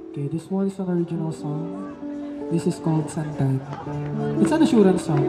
Okay, this one is an original song. This is called Santan. It's an assurance song.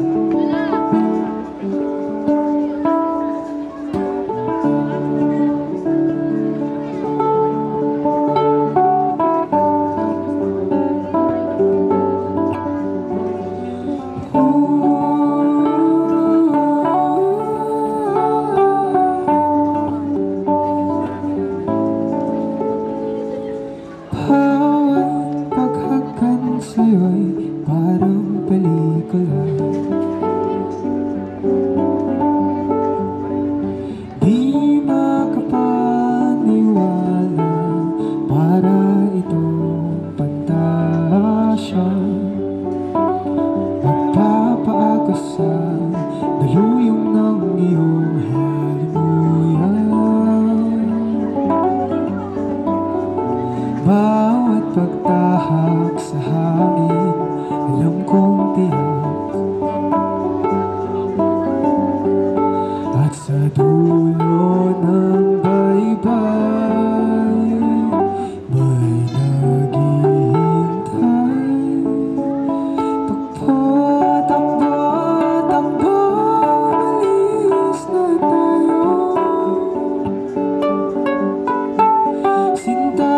Bawat paghagan sa'yo'y parang pelikula. Di makapaniwala, para itong pantasya. Magpapaagos sa daluyong ng iyong halimuyan. Bawat pagtahak sa hangin, alam kong tiyak. At sa dulo ng baybay, may naghihintay. Takbo, takbo, takbo, malis na tayo. Sinta,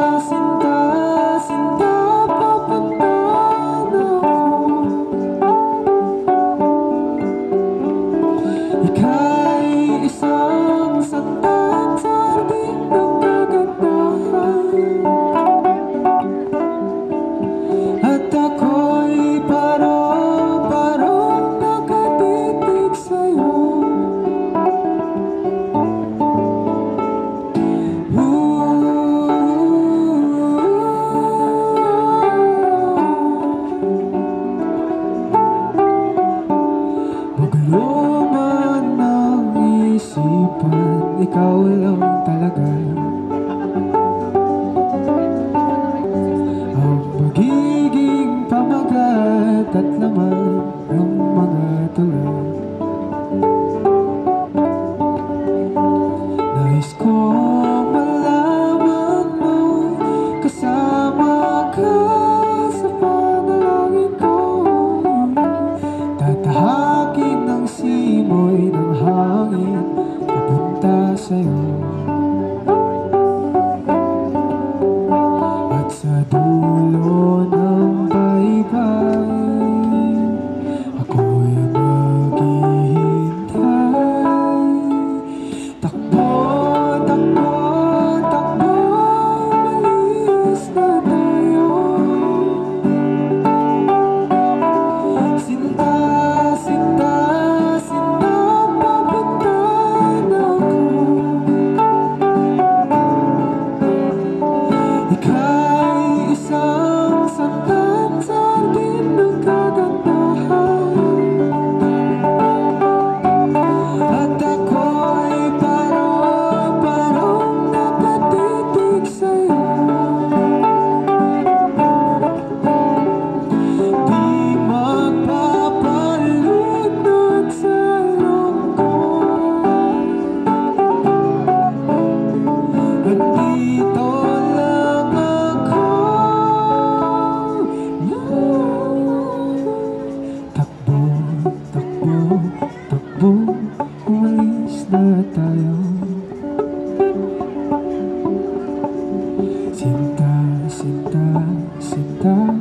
ika'y isang santan sa hardin ng kagandahan. At ako'y parang nakatitig sa'yo. Magulo man ang isipan, ikaw lang talaga ang magiging pamagat at laman ng mga tula. Nais kong malaman mo, kasama ka sa panalangin ko. Tatahakin ng simoy ng hangin papunta sa'yo. At sa dulo ng baybay, ako'y maghihintay. Takbo, takbo, takbo, malis na tayo. Sinta, sinta, sinta, papuntan ako. Ika'y isang santan sa hardin ng kagandahan. At ako'y parang nakatitig sa'yo. Di magpapalunod sa lungkot. Nandito lang ako. Takbo, takbo, takbo, umalis na tayo. Sinta, sinta, sinta.